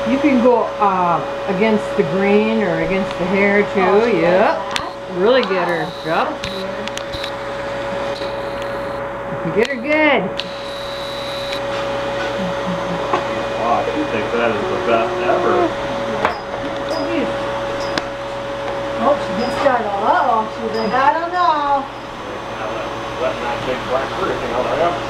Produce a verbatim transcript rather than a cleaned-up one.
You can go uh, against the green or against the hair too. Oh, yep. Like really wow. Get her. Yep. Get her good. Wow, she thinks that is the best ever. Oh, she gets started. Uh oh, she's like, I don't know. Letting that big black fruit thing out there.